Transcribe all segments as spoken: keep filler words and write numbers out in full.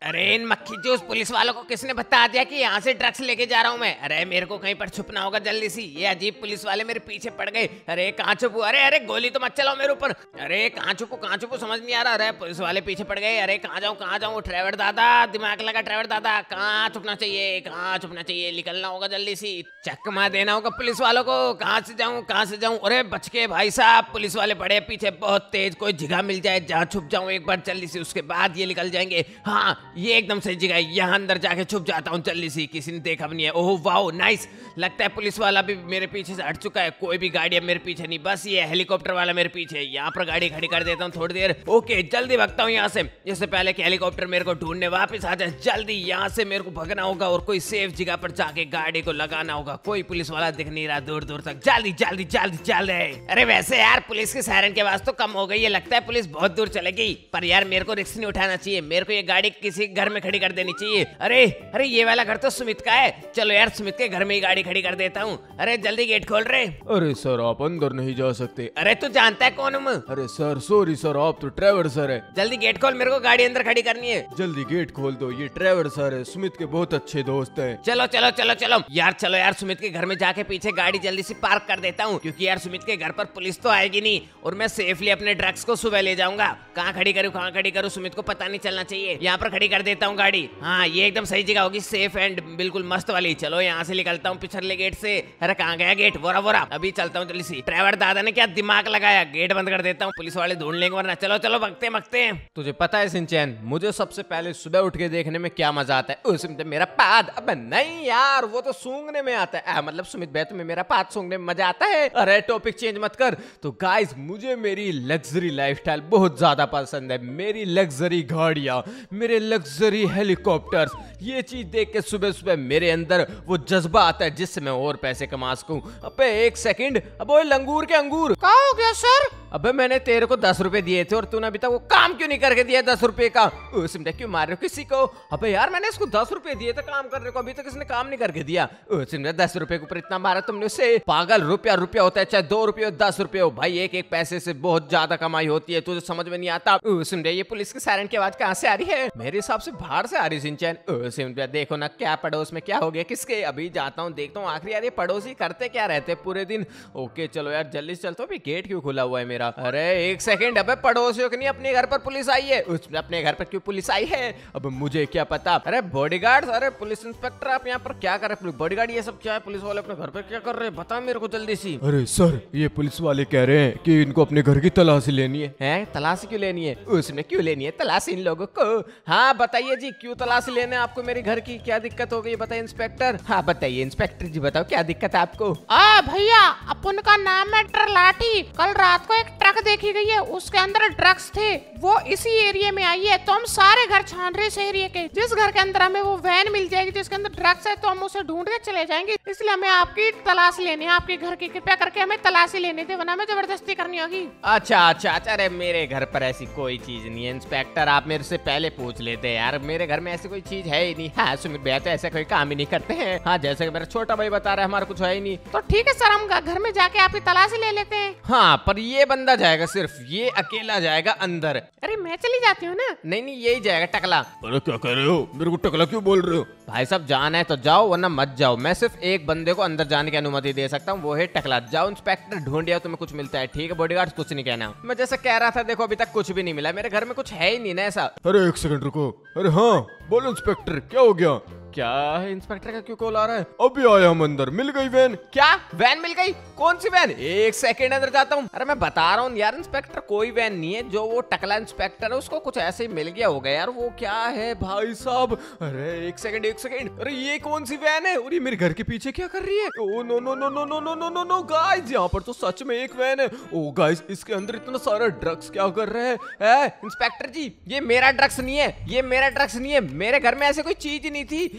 अरे इन मक्खी juice police वालों को किसने बता दिया कि यहाँ से ड्रग्स लेके जा रहा हूँ मैं? अरे मेरे को कहीं पर छुपना होगा जल्दी सी। ये अजीब पुलिस वाले मेरे पीछे पड़ गए। अरे कहाँ छुपू? अरे अरे गोली तो मत चलाओ मेरे ऊपर। अरे कहाँ छुपू कहाँ छुपू समझ नहीं आ रहा। अरे पुलिस वाले पीछे पड़ गए। अरे कहाँ जाऊँ कहाँ जाऊँ? ड्राइवर दादा दिमाग लगा। ड्राइवर दादा कहाँ छुपना चाहिए? कहाँ छुपना चाहिए? निकलना होगा जल्दी सी। चकमा देना होगा पुलिस वालों को। कहाँ से जाऊँ कहाँ से जाऊँ? अरे बच के भाई साहब, पुलिस वाले बड़े पीछे बहुत तेज। कोई जगह मिल जाए जहाँ छुप जाऊँ एक बार जल्दी से, उसके बाद ये निकल जाएंगे। हाँ ये एकदम सही जगह है, यहाँ अंदर जाके छुप जाता हूँ जल्दी सी। किसी ने देखा भी नहीं है। Oh wow nice. लगता है पुलिस वाला भी मेरे पीछे से हट चुका है। कोई भी गाड़ी अब मेरे पीछे नहीं, बस ये हेलीकॉप्टर वाला मेरे पीछे। यहाँ पर गाड़ी खड़ी कर देता हूँ थोड़ी देर। ओके जल्दी भागता हूँ यहाँ से, इससे पहले कि हेलीकॉप्टर मेरे को ढूंढने वापस आ जाए। जल्दी यहाँ से मेरे को भगना होगा और कोई सेफ जगह पर जाके गाड़ी को लगाना होगा। कोई पुलिस वाला दिख नहीं रहा दूर दूर तक। जल्दी जल्दी जल्दी चल रहे। अरे वैसे यार पुलिस की सायरन की आवाज तो कम हो गई है, लगता है पुलिस बहुत दूर चलेगी। पर यार मेरे को रिस्क नहीं उठाना चाहिए, मेरे को ये गाड़ी किसी घर में खड़ी कर देनी चाहिए। अरे अरे ये वाला घर तो सुमित का है। चलो यार सुमित के घर में ही गाड़ी खड़ी कर देता हूँ। अरे जल्दी गेट खोल रहे। अरे सर आप अंदर नहीं जा सकते। अरे तू जानता है कौन हूँ मैं? अरे सर सॉरी सर, आप तो ड्राइवर सर है। जल्दी गेट खोल, मेरे को गाड़ी अंदर खड़ी करनी है। जल्दी गेट खोल दो, ये ड्राइवर सर है, सुमित के बहुत अच्छे दोस्त हैं। चलो चलो चलो चलो यार, चलो यार सुमित के घर में जाके पीछे गाड़ी जल्दी से पार्क कर देता हूँ, क्योंकि यार सुमित के घर पर पुलिस तो आएगी नहीं और मैं सेफली अपने ड्रग्स को सुबह ले जाऊंगा। कहाँ खड़ी करूँ कहाँ खड़ी करूँ सुमित को पता नहीं चलना चाहिए। यहाँ पर खड़ी कर देता हूँ गाड़ी। हाँ ये एकदम सही जगह होगी, सेफ एंड बिल्कुल मस्त वाली। चलो यहाँ से निकलता हूँ पिछले गेट से। अरे कहाँ गया गेट? बोरा बोरा अभी चलता हूँ जल्दी सी। ड्राइवर दादा ने क्या दिमाग लगाया, गेट बंद कर देता हूँ, पुलिस वाले ढूंढ लेंगे वरना। चलो चलो भगते भगते। तुझे पता है सिंचैन, मुझे सबसे पहले सुबह उठ के देखने में क्या मजा आता है? उसमें मेरा पाद। अब नहीं यार वो तो सूंघने में आता है। आ, मतलब सुमित भाई तुम्हें मेरा पाद सूंघने में मजा आता है? अरे टॉपिक चेंज मत कर। तो गाइस मुझे मेरी लग्जरी लाइफस्टाइल बहुत ज्यादा पसंद है। मेरी लग्जरी गाड़ियां, मेरे लग्जरी हेलीकॉप्टर्स, ये चीज देख के सुबह सुबह मेरे अंदर वो जज्बा आता है जिससे मैं और पैसे कमा सकूं। अबे एक सेकंड, अब ओए लंगूर के अंगूर क्या हो गया सर? अबे मैंने तेरे को दस रुपए दिए थे और तूने अभी तक वो काम क्यों नहीं करके दिया दस रुपए का? सिमटा क्यों मार रहे हो किसी को? अबे यार मैंने इसको दस रुपए दिए थे काम करने को, अभी तक इसने काम नहीं करके दिया। सिमटा दस रुपए के ऊपर इतना मारा तुमने उसे? पागल, रुपया रुपया होता है, चाहे दो रुपये हो दस रुपये हो भाई, एक एक पैसे से बहुत ज्यादा कमाई होती है। तुझे समझ में नहीं आता? सिमटा ये पुलिस की सायरन की आवाज कहाँ से आ रही है? मेरे हिसाब से बाहर से आ रही सिंचैन। सिमटा देखो ना क्या पड़ोस में क्या हो गया किसके। अभी जाता हूँ देखता हूँ आखिर यार ये पड़ोसी करते क्या रहते पूरे दिन। ओके चलो यार जल्दी से चलता हूँ, गेट क्यों खुला हुआ है मेरा? अरे एक सेकंड, अबे पड़ोसियों के नहीं अपने घर पर पुलिस आई है। उसमें अपने घर पर क्यों पुलिस आई है? अब मुझे क्या पता। अरे बॉडीगार्ड, अरे पुलिस इंस्पेक्टर आप यहाँ पर क्या कर रहे हैं? बॉडीगार्ड ये सब क्या है? पुलिस वाले अपने घर पर क्या कर रहे हैं? बता मेरे को जल्दी सी। अरे सर ये पुलिस वाले कह रहे हैं कि इनको अपने घर की तलाशी लेनी है। हैं? तलाशी क्यों लेनी है? उसने क्यों लेनी है तलाशी इन लोगों को? हाँ बताइए जी, क्यों तलाशी लेने आपको मेरे घर की? क्या दिक्कत हो गई बताइए इंस्पेक्टर। हाँ बताइए इंस्पेक्टर जी, बताओ क्या दिक्कत है आपको? आ भैया अपन का नाम है ट्रलाटी। कल रात को एक ट्रक देखी गई है, उसके अंदर ड्रग्स थे। वो इसी एरिया में आई है, तो हम सारे घर छान रहे इस एरिया के। जिस घर के अंदर हमें वो वैन मिल जाएगी जिसके अंदर ड्रग्स है, तो हम उसे ढूंढ के चले जाएंगे। इसलिए हमें आपकी तलाश लेनी है, आपके घर की। कृपया करके हमें तलाशी लेने दे, वरना हमें जबरदस्ती करनी होगी। अच्छा अच्छा अच्छा। अरे मेरे घर पर ऐसी कोई चीज नहीं है इंस्पेक्टर, आप मेरे से पहले पूछ लेते यार। मेरे घर में ऐसी कोई चीज है ही नहीं। हाँ सुमित भैया तो ऐसा कोई काम ही नहीं करते हैं। हाँ जैसे कि मेरा छोटा भाई बता रहा है हमारा कुछ है ही नहीं। तो ठीक है सर, हम घर में जाके आपकी तलाशी ले लेते हैं। हाँ पर ये बंदा जाएगा, सिर्फ ये अकेला जाएगा अंदर। अरे मैं चली जाती हूँ ना। नहीं नहीं यही जाएगा टकला। अरे क्या कह रहे हो? मेरे को टकला क्यों बोल रहे हो? भाई साहब जाना है तो जाओ वरना मत जाओ। मैं सिर्फ एक बंदे को अंदर जाने की अनुमति दे सकता हूँ, वो है टकला। जाओ इंस्पेक्टर ढूंढिया तुम्हें कुछ मिलता है ठीक है? बॉडीगार्ड कुछ नहीं कहना। मैं जैसे कह रहा था देखो अभी तक कुछ भी नहीं मिला, मेरे घर में कुछ है ही नहीं ना ऐसा। अरे एक सेकंड रुको। अरे हाँ बोलो इंस्पेक्टर क्या हो गया? क्या है इंस्पेक्टर का क्यों कॉल आ रहा है? अभी आया हम अंदर, मिल गई वैन। क्या वैन मिल गई? कौन सी वैन? एक सेकंड अंदर जाता हूँ। अरे मैं बता रहा हूँ यार इंस्पेक्टर कोई वैन नहीं है, जो वो टकला इंस्पेक्टर है उसको कुछ ऐसे ही मिल गया होगा यार। वो क्या है भाई साहब? अरे एक सेकंड एक सेकंड। अरे ये कौन सी वैन है और ये मेरे घर के पीछे क्या कर रही है? Oh no no no no no no no no no guys, यहाँ पर तो सच में एक वैन है। ओ गाइस इसके अंदर इतना सारा ड्रग्स क्या कर रहे हैं? इंस्पेक्टर जी ये मेरा ड्रग्स नहीं है, ये मेरा ड्रग्स नहीं है। मेरे घर में ऐसे कोई चीज नहीं थी।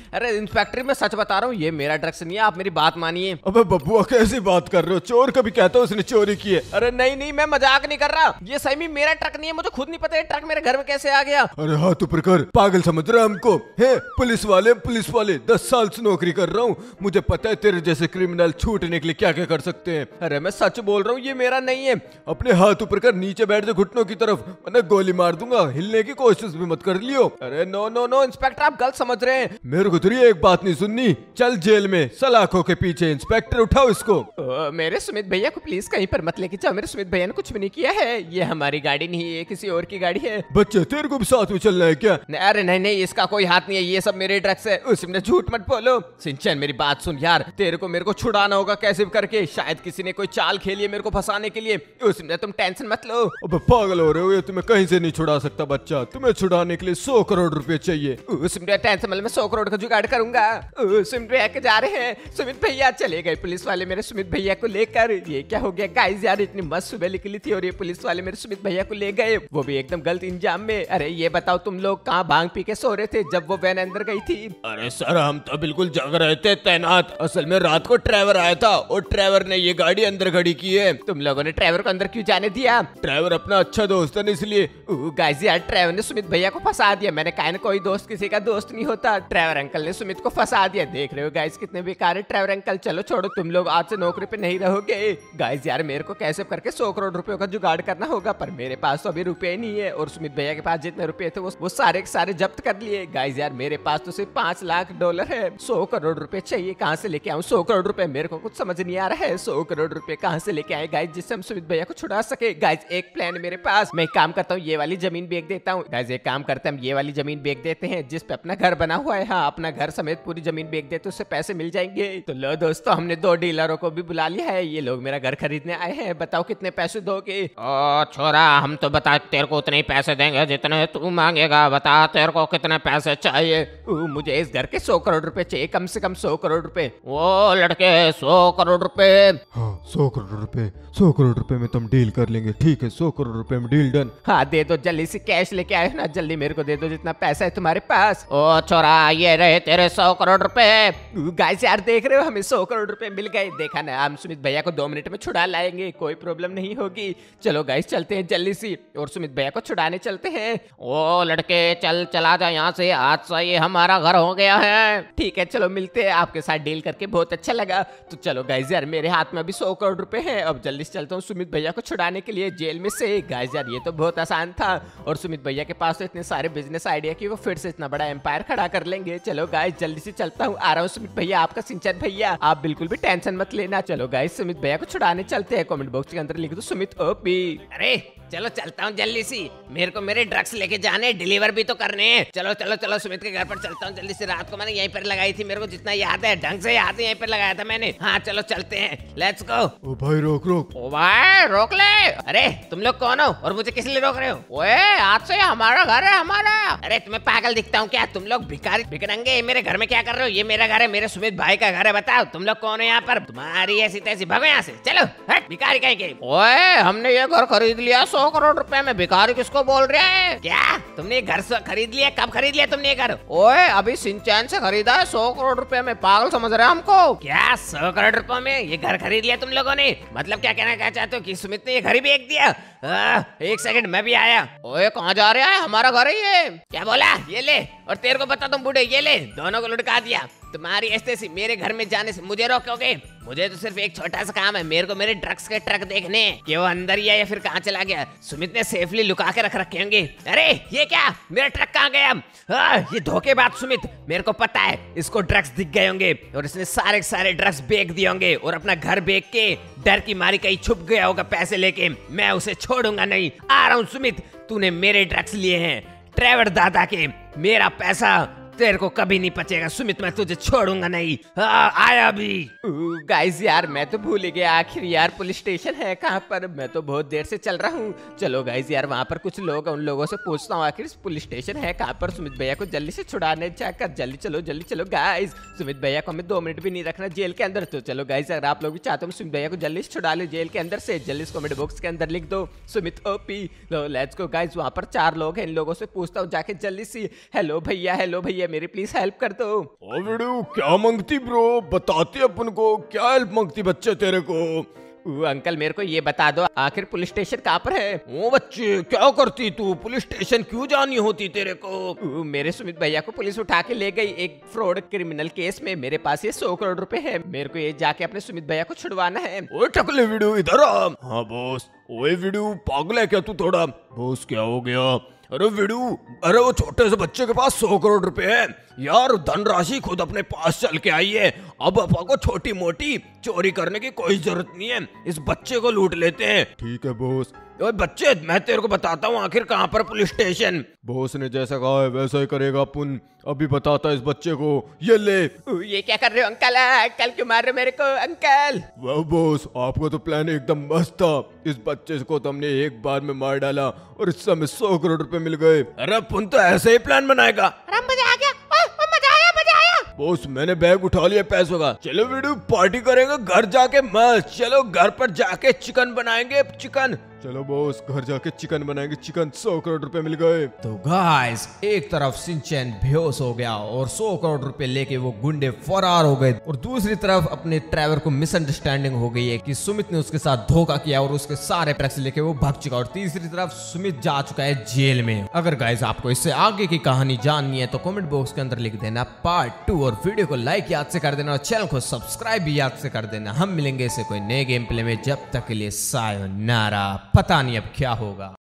अरे इंस्पेक्टर मैं सच बता रहा हूँ, ये मेरा ड्रग्स नहीं है, आप मेरी बात मानिए। अबे बबुआ कैसी बात कर रहे हो, चोर कभी कहता उसने चोरी की है। अरे नहीं नहीं मैं मजाक नहीं कर रहा, ये सही में मेरा ट्रक नहीं है, मुझे खुद नहीं पता ये ट्रक मेरे घर में कैसे आ गया। अरे हाथ ऊपर कर, पागल समझ रहा है हमको है? पुलिस वाले पुलिस वाले दस साल से नौकरी कर रहा हूँ, मुझे पता है तेरे जैसे क्रिमिनल छूटने के लिए क्या क्या कर सकते हैं। अरे मैं सच बोल रहा हूँ, ये मेरा नहीं है। अपने हाथ ऊपर कर, नीचे बैठ जा घुटनों की तरफ, वरना गोली मार दूंगा, हिलने की कोशिश भी मत कर लियो। अरे नो नो नो इंस्पेक्टर आप गलत समझ रहे हैं। मेरे को तेरी एक बात नहीं सुननी, चल जेल में सलाखों के पीछे। इंस्पेक्टर उठाओ इसको। ओ, मेरे सुमित भैया को प्लीज कहीं पर मत लेके जाओ, मेरे सुमित भैया ने कुछ भी नहीं किया है, ये हमारी गाड़ी नहीं है, किसी और की गाड़ी है। बच्चे तेरे को भी साथ में चलना है क्या? अरे नहीं नहीं इसका कोई हाथ नहीं है, ये सब मेरे ड्रग्स है। उसने झूठ मत बोलो। सिंचन मेरी बात सुन यार, तेरे को मेरे को छुड़ाना होगा कैसे भी करके, शायद किसी ने कोई चाल खेली है मेरे को फंसाने के लिए। उसने तुम टेंशन मत लो। अबे पागल हो रहे हो, ये तुम्हें कहीं से नहीं छुड़ा सकता बच्चा, तुम्हें छुड़ाने के लिए सौ करोड़ रुपए चाहिए। टेंशन मतलब मैं सौ करोड़ का जुगाड़ करूंगा। सुमित भैया के जा रहे हैं, सुमित भैया चले गए पुलिस वाले मेरे सुमित भैया को लेकर। ये क्या हो गया गाइस यार, इतनी मस्त सुबह निकली थी और ये पुलिस वाले मेरे सुमित भैया को ले गए, वो भी एकदम गलत इंजाम में। अरे ये बताओ तुम लोग कहाँ भांग पी के सो रहे थे जब वो वैन अंदर गई थी? अरे सर हम तो बिल्कुल जग रहे थे तैनात, असल में रात को ड्राइवर आया था और ड्राइवर ने ये गाड़ी अंदर खड़ी की है। तुम लोगों ने ड्राइवर को अंदर क्यों जाने दिया? ड्राइवर अपना अच्छा दोस्त है इसलिए। गाइस यार ड्राइवर ने सुमित भैया को फंसा दिया, मैंने कहा ना कोई दोस्त किसी का दोस्त नहीं होता। ड्राइवर अंकल ने सुमित को फंसा दिया, देख रहे हो गाइस कितने बेकार है ड्राइवर अंकल। चलो छोड़ो, तुम लोग आज से नौकरी पे नहीं रहोगे। गाइस यार मेरे को कैसे करके सौ करोड़ रुपए का जुगाड़ करना होगा, पर मेरे पास तो अभी रुपए नहीं है और सुमित भैया के पास जितने रुपए थे वो, वो सारे के सारे जब्त कर लिए। गाइस यार मेरे पास तो सिर्फ पांच लाख डॉलर है, सौ करोड़ रुपए चाहिए, कहाँ से लेके आऊँ सौ करोड़ रुपए? मेरे को कुछ समझ नहीं आ रहा है, सौ करोड़ रुपए कहाँ से लेके आए गाइस जिससे हम सुमित भैया को छुड़ा सके। गाइस एक प्लान है मेरे पास, मैं एक काम करता हूँ, ये वाली जमीन बेच देता हूँ। गाइस एक काम करते हैं, हम ये वाली जमीन बेच देते हैं जिस पे अपना घर बना हुआ है। हाँ अपना घर समेत पूरी जमीन बेच देते, उससे पैसे मिल जाएंगे। तो लो दोस्तों हमने दो डीलरों को भी बुला लिया है, ये लोग मेरा घर खरीदने आए हैं, बताओ कितने पैसे दोगे? ओ छोरा हम तो बता तेरे को उतने ही पैसे देंगे जितने तू मांगेगा, बता तेरे को कितने पैसे चाहिए? मुझे इस घर के सौ करोड़ रुपए चाहिए, कम से कम सौ करोड़ रुपए। वो लड़के सौ करोड़ रुपए? हाँ सौ करोड़ रुपए, सौ करोड़ रुपए में तुम डील कर लेंगे, ठीक है सौ करोड़ रुपए में डील डन। हाँ दे दो जल्दी से, कैश लेके आए ना, जल्दी मेरे को दे दो जितना पैसा है तुम्हारे पास। ओ छोरा ये रहे तेरे सौ करोड़ रुपए। गाइस यार देख रहे हो हमें सौ करोड़ रुपए मिल गए, देखा ना हम सुमित भैया को दो मिनट में छुड़ा लाएंगे, कोई प्रॉब्लम नहीं होगी। चलो गाइस चलते हैं जल्दी से और सुमित भैया को छुड़ाने चलते हैं। ओ लड़के चल चला जा यहाँ से, आज से ये हमारा घर हो गया है। ठीक है चलो मिलते हैं, आपके साथ डील करके बहुत अच्छा लगा। तो चलो गाइस यार मेरे हाथ में अभी सौ करोड़ रुपए हैं, अब जल्दी से चलता हूँ सुमित भैया को छुड़ाने के लिए जेल में से। गाइस यार ये तो बहुत आसान था और सुमित भैया के पास तो इतने सारे बिजनेस आइडिया कि वो फिर से इतना बड़ा एम्पायर खड़ा कर लेंगे। चलो गाइस जल्दी से चलता हूँ, आ रहा हूँ सुमित भैया, आपका सिंचन भैया, आप बिल्कुल भी टेंशन मत लेना। चलो गाइस सुमित भैया को छुड़ाने चलते हैं, कमेंट बॉक्स के अंदर लिख दो सुमित ओपी। अरे चलो चलता हूँ जल्दी सी, मेरे को मेरे ड्रग्स लेके जाने, डिलीवर भी तो करने हैं। चलो चलो चलो सुमित के घर पर चलता हूँ जल्दी से, रात को मैंने यहीं पर लगाई थी, मेरे को जितना याद है ढंग से याद है यहीं पर लगाया था मैंने। हाँ चलो चलते हैं, लेट्स गो। ओ भाई रोक रोक। ओ भाई रोक ले। अरे तुम लोग कौन हो और मुझे किस लिए रोक रहे हो? ओए आज से हमारा घर है हमारा। अरे तुम्हें पागल दिखता हूँ क्या? तुम लोग भिखारी भिकरंगे मेरे घर में क्या कर रहे हो? ये मेरा घर है, मेरे सुमित भाई का घर है, बताओ तुम लोग कौन हो यहाँ पर? तुम्हारी ऐसी तैसी, भगो यहाँ से, चलो हट भिखारी कहीं के। ओए हमने ये घर खरीद लिया सौ करोड़ रुपए में, भिखारी किसको बोल रहा है? क्या तुमने घर खरीद लिया? कब खरीद लिया तुमने ये घर? ओए अभी सिंचैन से खरीदा है सौ करोड़ रुपए में, पागल समझ रहे हैं हमको? क्या सौ करोड़ रुपए में ये घर खरीद लिया तुम लोगों ने? मतलब क्या कहना क्या चाहते हो कि सुमित ने ये घर ही बेच दिया? आ, एक सेकंड मैं भी आया। ओए कहाँ जा रहा है, हमारा घर है ये। क्या बोला? ये ले, और तेरे को बता तुम बूढ़े, ये ले, दोनों को लुटका दिया। तुम्हारी ऐसे सी मेरे घर में जाने से मुझे रोकोगे? मुझे तो सिर्फ एक छोटा सा काम है, मेरे को मेरे ड्रग्स के ट्रक देखने हैं कि वो अंदर ही है या फिर कहाँ चला गया। सुमित ने सेफली लुका के रख रखे होंगे। अरे ये क्या, मेरा ट्रक कहाँ गया? आ, ये धोखेबाज सुमित, मेरे को पता है इसको ड्रग्स दिख गए होंगे और इसने सारे सारे ड्रग्स बेच दिए होंगे और अपना घर बेच के डर की मारी कहीं छुप गया होगा पैसे लेके। मैं उसे छोड़ूंगा नहीं। आ रहा हूँ सुमित, तूने मेरे ड्रग्स लिए हैं ड्राइवर दादा के, मेरा पैसा तेरे को कभी नहीं बचेगा सुमित, मैं तुझे छोड़ूंगा नहीं। हाँ, आया अभी। गाइस यार मैं तो भूल ही गया, आखिर यार पुलिस स्टेशन है कहाँ पर? मैं तो बहुत देर से चल रहा हूँ। चलो गाइस यार वहाँ पर कुछ लोग, उन लोगों से पूछता हूँ आखिर पुलिस स्टेशन है कहाँ पर, सुमित भैया को जल्दी से छुड़ाने जाकर। जल्दी चलो जल्दी चलो गाइस, सुमित भैया को हमें दो मिनट भी नहीं रखना जेल के अंदर। तो चलो गाइस अगर आप लोग भी चाहते हो सुमित भैया को जल्दी से छुड़ा लो जेल के अंदर से, जल्दी कमेंट बॉक्स के अंदर लिख दो सुमित ओपी। लो लेट्स गो गाइस, वहाँ पर चार लोग हैं, इन लोगों से पूछता हूँ जाके जल्दी से। हेलो भैया, हेलो भैया, मेरी प्लीज हेल्प कर दो। ओ वीडू क्या मांगती ब्रो, बताती अपन को क्या हेल्प मांगती बच्चे तेरे को। ओ, अंकल मेरे को ये बता दो आखिर पुलिस स्टेशन कहाँ पर है? ओ बच्चे क्या करती तू, पुलिस स्टेशन क्यों जानी होती तेरे को? ओ, मेरे सुमित भैया को पुलिस उठा के ले गई एक फ्रॉड क्रिमिनल केस में। मेरे पास ये सौ करोड़ रुपए है, मेरे को ये जाके अपने सुमित भैया को छुड़वाना है। ओए टकले वीडू इधर आ। हाँ बॉस। ओए वीडू पागल है क्या तू थोड़ा? बॉस क्या हो गया? अरे वीडू, अरे वो छोटे से बच्चे के पास सौ करोड़ रुपए है यार, धनराशि खुद अपने पास चल के आई है। अब अपन को छोटी मोटी चोरी करने की कोई जरूरत नहीं है, इस बच्चे को लूट लेते हैं। ठीक है बॉस। ओए बच्चे मैं तेरे को बताता हूँ आखिर कहाँ पर पुलिस स्टेशन। बॉस ने जैसा कहा है वैसा ही करेगा अपन। अभी बताता इस बच्चे को, ये ले। ओ, ये क्या कर रहे हो अंकल? अंकल क्यों मार रहे हो मेरे को अंकल? वाह बॉस, आपका तो प्लान एकदम मस्त था। इस बच्चे को तो हमने एक बार में मार डाला और इस समय सौ करोड़ रुपए मिल गए। अरे अपन तो ऐसे ही प्लान बनाएगा। अरे मजा आ गया, ओ, ओ, मजा आया मजा आया। बॉस मैंने बैग उठा लिया पैसों का। चलो वीडियो पार्टी करेंगे घर जाके मस्त। चलो घर पर जाके चिकन बनाएंगे, चिकन। चलो बॉस घर जाके चिकन बनाएंगे, चिकन। सौ करोड़ रुपए मिल गए। तो गाइस एक तरफ सिंचैन बेहोश हो गया और सौ करोड़ रुपए लेके वो गुंडे फरार हो गए, और दूसरी तरफ अपने ड्राइवर को मिसअंडरस्टैंडिंग हो गई है कि सुमित ने उसके साथ धोखा किया और उसके सारे पैसे लेके वो भाग चुका, और तीसरी तरफ सुमित जा चुका है जेल में। अगर गाइस आपको इससे आगे की कहानी जाननी है तो कमेंट बॉक्स के अंदर लिख देना पार्ट टू, और वीडियो को लाइक याद से कर देना और चैनल को सब्सक्राइब भी याद से कर देना। हम मिलेंगे इसे कोई नए गेम प्ले में, जब तक के लिए सायोनारा। पता नहीं अब क्या होगा।